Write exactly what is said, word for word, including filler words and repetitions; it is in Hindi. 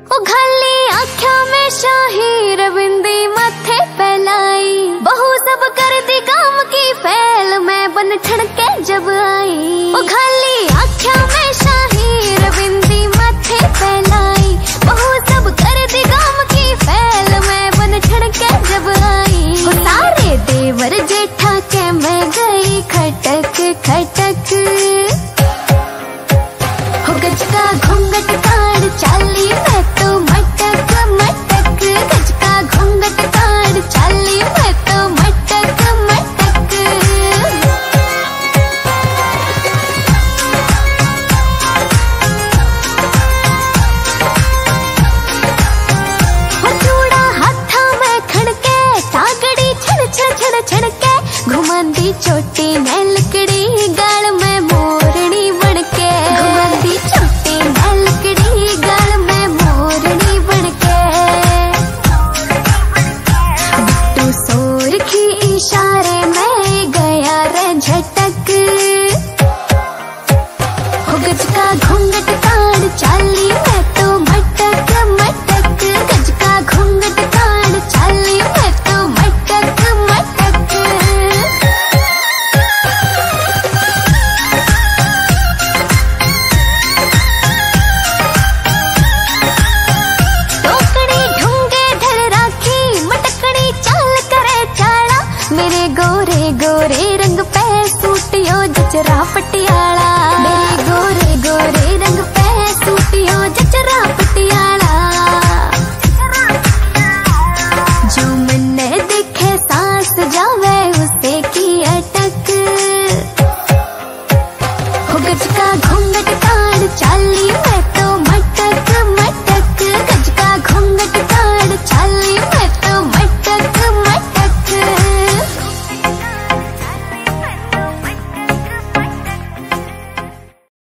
ओ खाली आख्या में शाही रविंदी माथे पहलाई, बहू सब कर दी काम की फैल मैं बन ठड़के जब आई। ओ खाली आख्या में शाही